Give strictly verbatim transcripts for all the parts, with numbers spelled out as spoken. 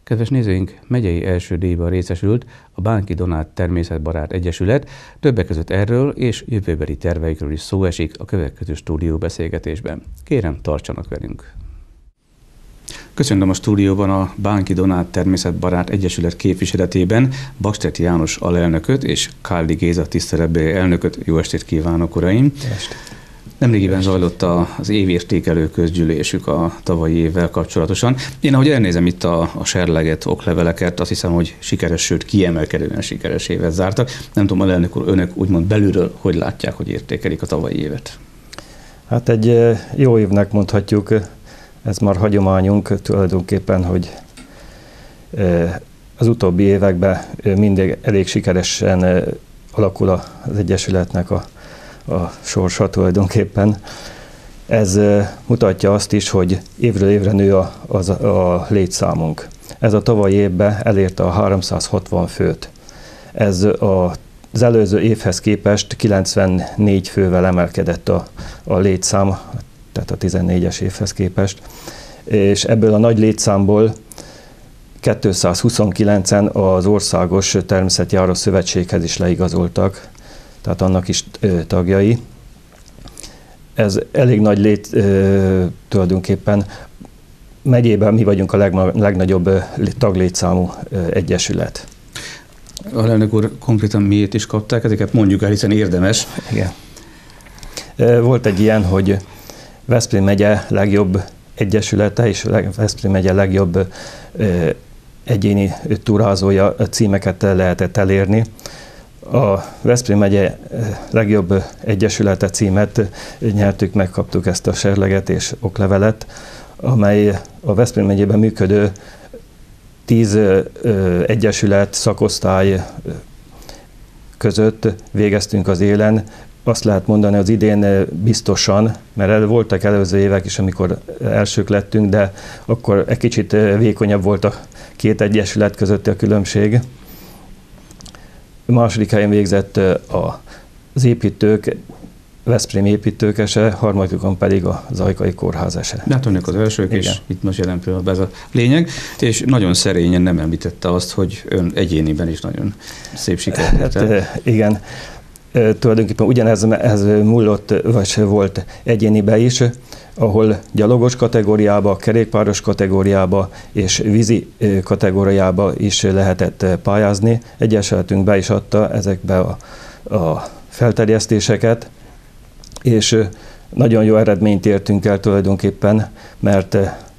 Kedves nézőink, megyei első díjban részesült a Bánki Donát Természetbarát Egyesület, többek között erről és jövőbeli terveikről is szó esik a következő stúdióbeszélgetésben. Kérem, tartsanak velünk! Köszönöm a stúdióban a Bánki Donát Természetbarát Egyesület képviseletében Bakstedt János alelnököt és Káldi Géza tiszteletbeli elnököt. Jó estét kívánok, uraim! Nemrégiben zajlott az évértékelő közgyűlésük a tavalyi évvel kapcsolatosan. Én ahogy elnézem itt a, a serleget, okleveleket, azt hiszem, hogy sikeres, sőt kiemelkedően sikeres évet zártak. Nem tudom, alelnök úr, önök úgymond belülről hogy látják, hogy értékelik a tavalyi évet? Hát egy jó évnek mondhatjuk, ez már hagyományunk tulajdonképpen, hogy az utóbbi években mindig elég sikeresen alakul az Egyesületnek a a sorsa tulajdonképpen. Ez mutatja azt is, hogy évről évre nő a, a, a létszámunk. Ez a tavalyi évben elérte a háromszázhatvan főt. Ez a, az előző évhez képest kilencvennégy fővel emelkedett a, a létszám, tehát a tizennégyes évhez képest. És ebből a nagy létszámból kétszázhuszonkilencen az Országos Természetjáró Szövetséghez is leigazoltak, tehát annak is ö, tagjai. Ez elég nagy lét ö, tulajdonképpen. Megyében mi vagyunk a legna, legnagyobb ö, taglétszámú ö, egyesület. Alelnök úr, konkrétan miért is kapták ezeket? Mondjuk el, hiszen érdemes. Igen. Volt egy ilyen, hogy Veszprém megye legjobb egyesülete és Veszprém megye legjobb ö, egyéni turázója címeket lehetett elérni. A Veszprém megye legjobb egyesülete címet nyertük, megkaptuk ezt a serleget és oklevelet, amely a Veszprém megyében működő tíz egyesület, szakosztály között végeztünk az élen. Azt lehet mondani, az idén biztosan, mert voltak előző évek is, amikor elsők lettünk, de akkor egy kicsit vékonyabb volt a két egyesület közötti a különbség. A második helyen végzett az építők, Veszprém építőkese, harmadikon pedig a Zajkai Kórházese. De hát önök az elsők, igen. És itt most jelen pillanatban ez a lényeg, és nagyon szerényen nem említette azt, hogy ön egyéniben is nagyon szép sikert. Hát, igen, tulajdonképpen ugyanez ez múlott, vagy volt egyéniben is, ahol gyalogos kategóriába, kerékpáros kategóriába és vízi kategóriába is lehetett pályázni. Egyesületünk be is adta ezekbe a, a felterjesztéseket, és nagyon jó eredményt értünk el tulajdonképpen, mert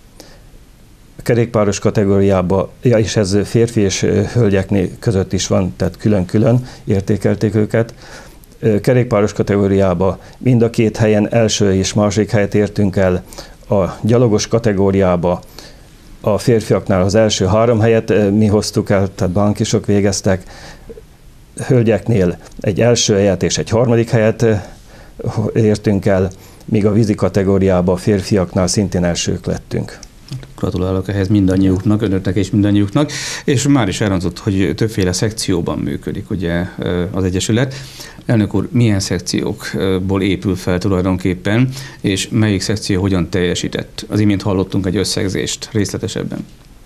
kerékpáros kategóriába, ja, és ez férfi és hölgyeknél között is van, tehát külön-külön értékelték őket. Kerékpáros kategóriába mind a két helyen első és második helyet értünk el, a gyalogos kategóriába a férfiaknál az első három helyet mi hoztuk el, tehát bánkisok végeztek, hölgyeknél egy első helyet és egy harmadik helyet értünk el, míg a vízi kategóriába a férfiaknál szintén elsők lettünk. Gratulálok ehhez mindannyiuknak, önöknek és mindannyiuknak, és már is elhangzott, hogy többféle szekcióban működik ugye az Egyesület. Elnök úr, milyen szekciókból épül fel tulajdonképpen, és melyik szekció hogyan teljesített? Az imént hallottunk egy összegzést részletesebben.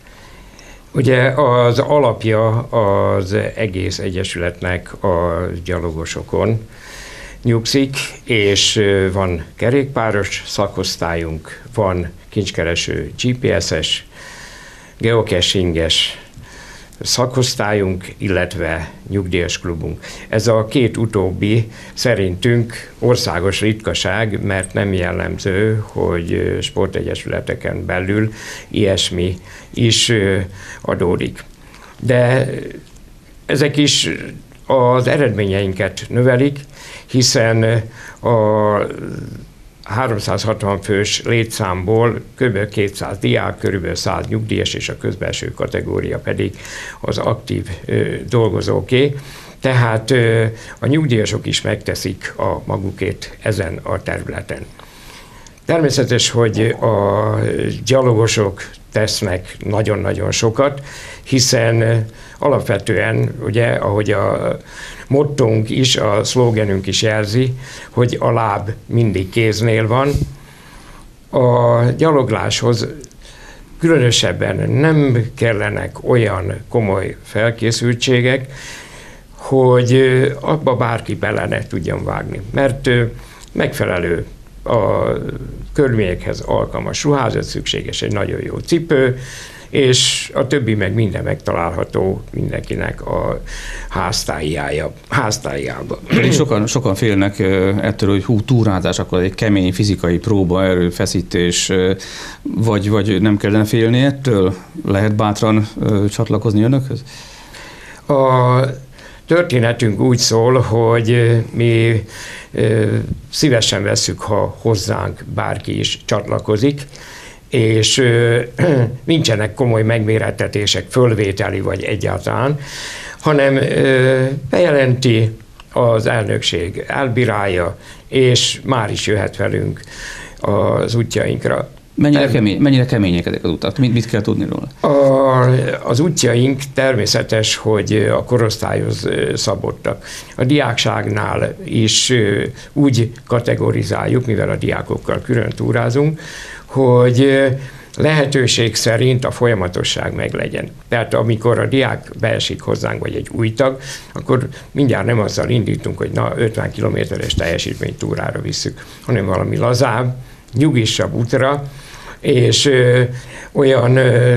Ugye az alapja az egész Egyesületnek a gyalogosokon nyugszik, és van kerékpáros szakosztályunk, van kincskereső gé pé es-es, geocachinges szakosztályunk, illetve nyugdíjas klubunk. Ez a két utóbbi szerintünk országos ritkaság, mert nem jellemző, hogy sportegyesületeken belül ilyesmi is adódik. De ezek is az eredményeinket növelik, hiszen a háromszázhatvan fős létszámból kb. kétszáz diák, kb. száz nyugdíjas, és a közbelső kategória pedig az aktív ö, dolgozóké. Tehát ö, a nyugdíjasok is megteszik a magukét ezen a területen. Természetes, hogy a gyalogosok tesznek nagyon-nagyon sokat, hiszen alapvetően, ugye, ahogy a mottónk is, a szlógenünk is jelzi, hogy a láb mindig kéznél van. A gyalogláshoz különösebben nem kellenek olyan komoly felkészültségek, hogy abba bárki bele ne tudjon vágni, mert megfelelő a körülményekhez alkalmas ruházat, szükséges egy nagyon jó cipő, és a többi meg minden megtalálható mindenkinek a háztájába. háztájába. Sokan, sokan félnek ettől, hogy hú, túrázás, akkor egy kemény fizikai próba, erőfeszítés, vagy, vagy nem kellene félni ettől? Lehet bátran csatlakozni önökhöz? A történetünk úgy szól, hogy mi szívesen vesszük, ha hozzánk bárki is csatlakozik, és nincsenek komoly megmérettetések, fölvételi vagy egyáltalán, hanem bejelenti az elnökség, elbírálja, és már is jöhet velünk az útjainkra. Mennyire, kemény, mennyire kemények ezek az utak? Mit, mit kell tudni róla? A, az útjaink természetes, hogy a korosztályhoz szabottak. A diákságnál is úgy kategorizáljuk, mivel a diákokkal külön túrázunk, hogy lehetőség szerint a folyamatosság meglegyen. Tehát amikor a diák beesik hozzánk, vagy egy új tag, akkor mindjárt nem azzal indítunk, hogy na ötven kilométeres teljesítménytúrára visszük, hanem valami lazább, nyugisabb útra, és ö, olyan ö,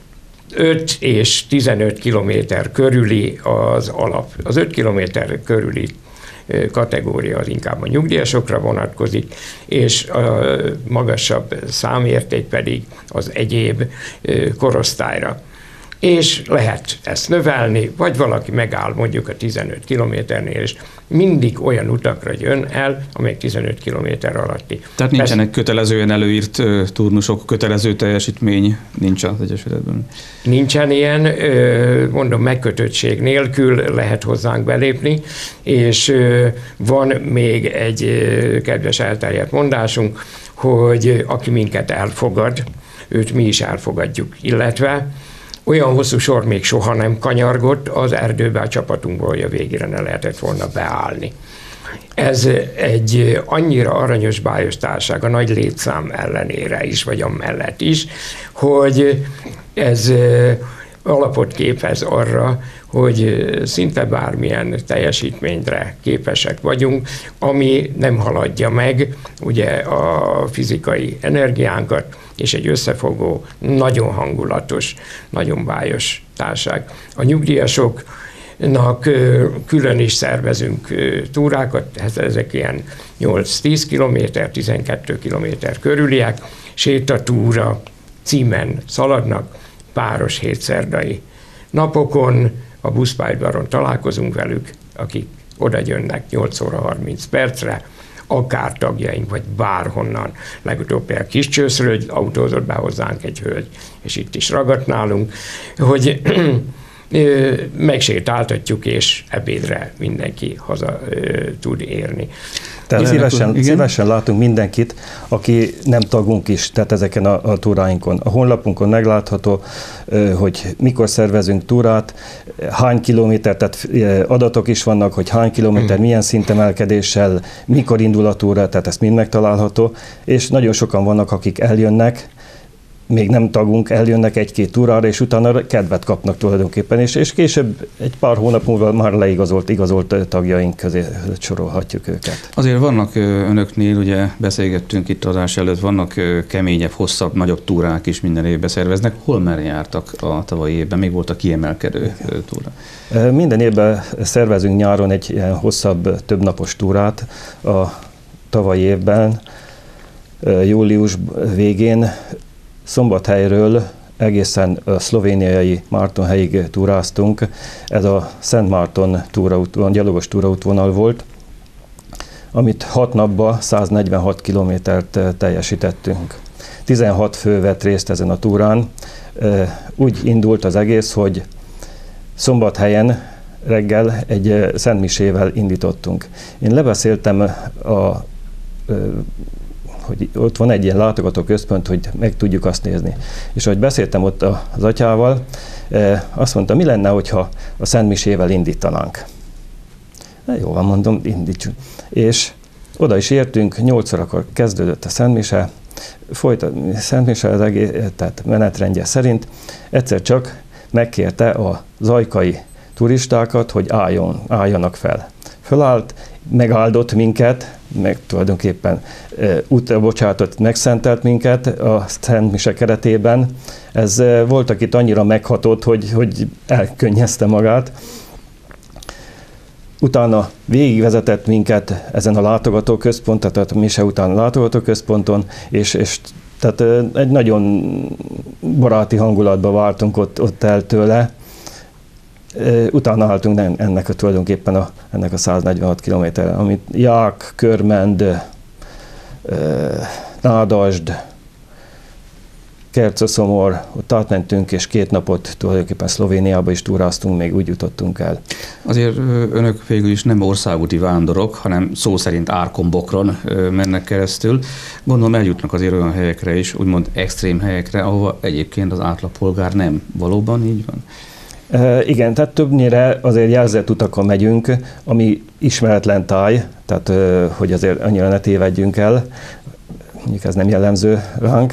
öt és tizenöt kilométer körüli az alap. Az öt kilométer körüli kategória az inkább a nyugdíjasokra vonatkozik, és a magasabb számérték pedig az egyéb korosztályra. És lehet ezt növelni, vagy valaki megáll mondjuk a tizenöt kilométernél, és mindig olyan utakra jön el, amelyek tizenöt kilométer alatti. Tehát nincsenek kötelezően előírt turnusok, kötelező teljesítmény nincs az Egyesületben? Nincsen ilyen, mondom, megkötöttség nélkül lehet hozzánk belépni, és van még egy kedves elterjedt mondásunk, hogy aki minket elfogad, őt mi is elfogadjuk, illetve olyan hosszú sor még soha nem kanyargott az erdőbe a csapatunkból, hogy a végére ne lehetett volna beállni. Ez egy annyira aranyos, bájos társaság a nagy létszám ellenére is, vagy amellett is, hogy ez alapot képez arra, hogy szinte bármilyen teljesítményre képesek vagyunk, ami nem haladja meg ugye a fizikai energiánkat, és egy összefogó, nagyon hangulatos, nagyon bájos társaság. A nyugdíjasoknak külön is szervezünk túrákat, ezek ilyen nyolc-tíz kilométer, tizenkét kilométer körüliek, sétatúra címen szaladnak, páros hétszerdai napokon, a buszpályadvaron találkozunk velük, akik oda jönnek nyolc óra harminc percre, akár tagjaink, vagy bárhonnan. Legutóbb például Kiscsőszről autózott be hozzánk egy hölgy, és itt is ragadt nálunk, hogy megsétáltatjuk, és ebédre mindenki haza tud érni. Tehát szívesen, szívesen látunk mindenkit, aki nem tagunk is, tehát ezeken a, a túráinkon. A honlapunkon meglátható, hogy mikor szervezünk túrát, hány kilométer, tehát adatok is vannak, hogy hány kilométer, milyen szintemelkedéssel, mikor indul a túra, tehát ezt mind megtalálható, és nagyon sokan vannak, akik eljönnek, még nem tagunk, eljönnek egy-két túrára, és utána kedvet kapnak tulajdonképpen, és, és később egy pár hónap múlva már leigazolt, igazolt tagjaink közé sorolhatjuk őket. Azért vannak önöknél, ugye beszélgettünk itt adás előtt, vannak keményebb, hosszabb, nagyobb túrák is minden évben szerveznek. Hol merre jártak a tavalyi évben? Még volt a kiemelkedő túra? Minden évben szervezünk nyáron egy ilyen hosszabb, többnapos túrát. A tavalyi évben, július végén Szombathelyről egészen a szlovéniai Mártonhelyig túráztunk. Ez a Szent Márton túraútvonal, gyalogos túraútvonal volt, amit hat napban száznegyvenhat kilométert teljesítettünk. tizenhat fő vett részt ezen a túrán. Úgy indult az egész, hogy Szombathelyen reggel egy szentmisével indítottunk. Én lebeszéltem a hogy ott van egy ilyen látogatóközpont, hogy meg tudjuk azt nézni. És ahogy beszéltem ott az atyával, azt mondta, mi lenne, hogyha a szentmisével indítanánk. Na, jó van, mondom, indítsuk. És oda is értünk, nyolc órakor kezdődött a szentmise, folytat, Szent Miklós az egész, tehát menetrendje szerint egyszer csak megkérte a zajkai turistákat, hogy álljon, álljanak fel. Fölállt, megáldott minket, meg tulajdonképpen e, útra bocsátott, megszentelt minket a Szent Mise keretében. Ez e, volt, akit annyira meghatott, hogy, hogy elkönnyezte magát. Utána végigvezetett minket ezen a látogatóközponton, tehát a mise után a látogatóközponton, és, és tehát e, egy nagyon baráti hangulatba váltunk ott, ott el tőle. Utána álltunk ennek a tulajdonképpen a, ennek a száznegyvenhat kilométerre, amit Ják, Körmend, Nádasd, Kercöszomor, ott átmentünk, és két napot tulajdonképpen Szlovéniába is túráztunk, még úgy jutottunk el. Azért önök végül is nem országúti vándorok, hanem szó szerint árkombokron mennek keresztül. Gondolom eljutnak azért olyan helyekre is, úgymond extrém helyekre, ahova egyébként az átlagpolgár nem. Valóban így van? E, igen, tehát többnyire azért jelzett utakon megyünk, ami ismeretlen táj, tehát e, hogy azért annyira ne tévedjünk el, mondjuk ez nem jellemző ránk,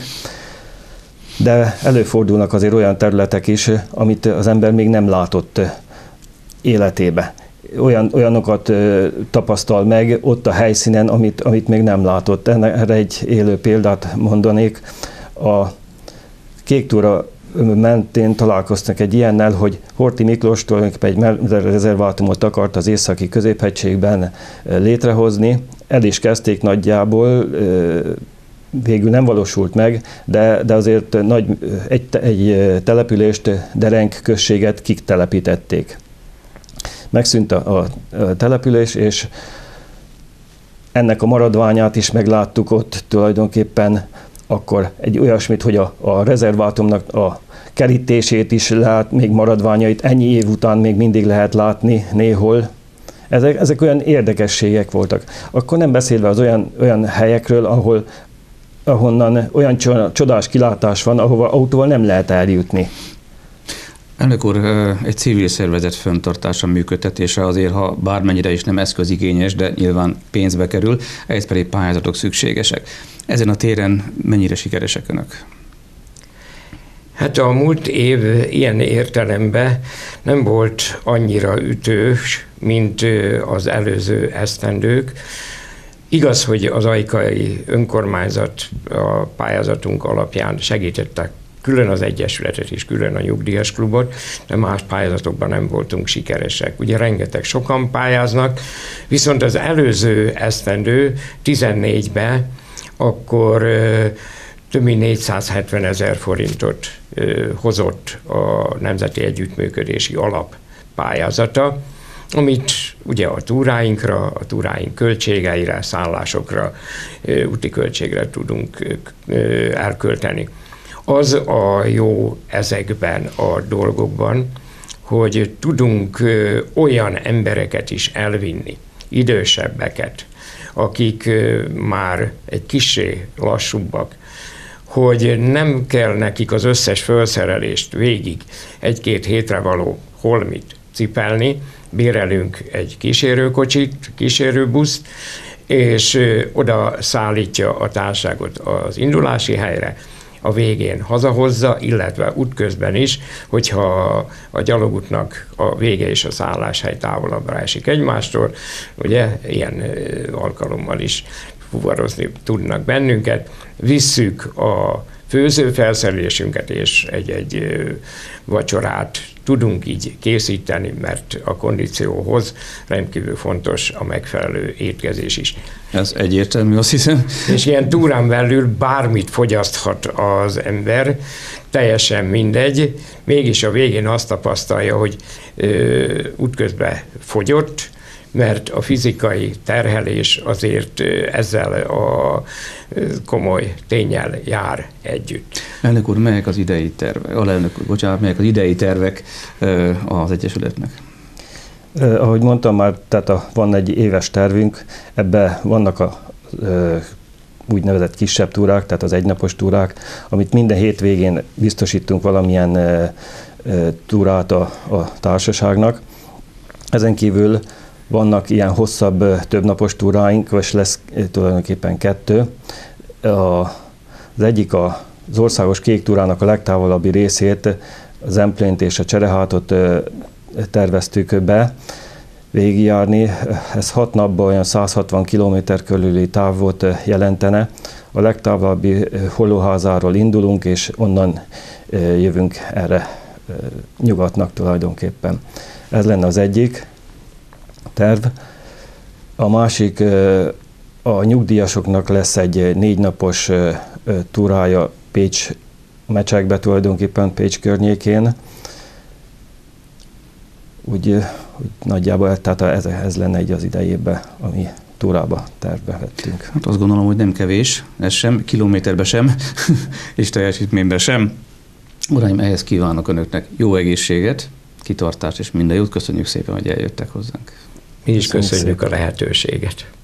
de előfordulnak azért olyan területek is, amit az ember még nem látott életébe. Olyan, olyanokat e, tapasztal meg ott a helyszínen, amit, amit még nem látott. Erre egy élő példát mondanék. A Kék túra mentén találkoztak egy ilyennel, hogy Horthy Miklós tulajdonképpen egy rezervátumot akart az északi középhegységben létrehozni. El is kezdték nagyjából, végül nem valósult meg, de, de azért nagy, egy, egy települést, Derenk községet kik telepítették. Megszűnt a, a település, és ennek a maradványát is megláttuk ott tulajdonképpen, akkor egy olyasmit, hogy a, a rezervátumnak a kerítését is lát, még maradványait ennyi év után még mindig lehet látni néhol. Ezek, ezek olyan érdekességek voltak. Akkor nem beszélve az olyan, olyan helyekről, ahol ahonnan olyan csodás kilátás van, ahova autóval nem lehet eljutni. Elnök úr, egy civil szervezet fenntartása, működtetése azért, ha bármennyire is nem eszközigényes, de nyilván pénzbe kerül, ehhez pedig pályázatok szükségesek. Ezen a téren mennyire sikeresek önök? Hát a múlt év ilyen értelemben nem volt annyira ütős, mint az előző esztendők. Igaz, hogy az ajkai önkormányzat a pályázatunk alapján segítettek külön az Egyesületet és külön a Nyugdíjas Klubot, de más pályázatokban nem voltunk sikeresek. Ugye rengeteg sokan pályáznak, viszont az előző esztendő tizennégyben akkor több mint négyszázhetven ezer forintot hozott a Nemzeti Együttműködési Alap pályázata, amit ugye a túráinkra, a túráink költségeire, szállásokra, úti költségre tudunk elkölteni. Az a jó ezekben a dolgokban, hogy tudunk olyan embereket is elvinni, idősebbeket, akik már egy kissé lassúbbak, hogy nem kell nekik az összes felszerelést végig egy-két hétre való holmit cipelni, bérelünk egy kísérőkocsit, kísérőbuszt, és oda szállítja a társaságot az indulási helyre, a végén hazahozza, illetve útközben is, hogyha a gyalogútnak a vége és a szálláshely távolabbra esik egymástól, ugye ilyen alkalommal is fuvarozni tudnak bennünket, visszük a főzőfelszerelésünket és egy-egy vacsorát tudunk így készíteni, mert a kondícióhoz rendkívül fontos a megfelelő étkezés is. Ez egyértelmű, azt hiszem. És ilyen túrán belül bármit fogyaszthat az ember, teljesen mindegy, mégis a végén azt tapasztalja, hogy ö, útközben fogyott, mert a fizikai terhelés azért ezzel a komoly ténnyel jár együtt. Elnök úr, melyek az idei tervek? Alelnök úr, bocsánat, melyek az idei tervek az Egyesületnek? Eh, ahogy mondtam már, tehát a, van egy éves tervünk, ebben vannak a eh, úgynevezett kisebb túrák, tehát az egynapos túrák, amit minden hétvégén biztosítunk valamilyen eh, eh, túrát a, a társaságnak. Ezen kívül vannak ilyen hosszabb, többnapos túráink, és lesz tulajdonképpen kettő. A Az egyik a, az országos kék túrának a legtávolabbi részét, az Zemplént és a Cserehátot terveztük be végigjárni. Ez hat napban olyan száz hatvan kilométer körüli távot jelentene. A legtávolabbi Hollóházáról indulunk, és onnan jövünk erre nyugatnak tulajdonképpen. Ez lenne az egyik terv. A másik, a nyugdíjasoknak lesz egy négy napos túrája Pécs mecsekbe, tulajdonképpen Pécs környékén. Úgy, úgy nagyjából tehát ez, ez lenne egy az idejében, ami túrába tervbe vettünk. Hát azt gondolom, hogy nem kevés, ez sem, kilométerbe sem, és teljesítményben sem. Uraim, ehhez kívánok önöknek jó egészséget, kitartást és minden jót. Köszönjük szépen, hogy eljöttek hozzánk. Mi is köszönjük, köszönjük a lehetőséget.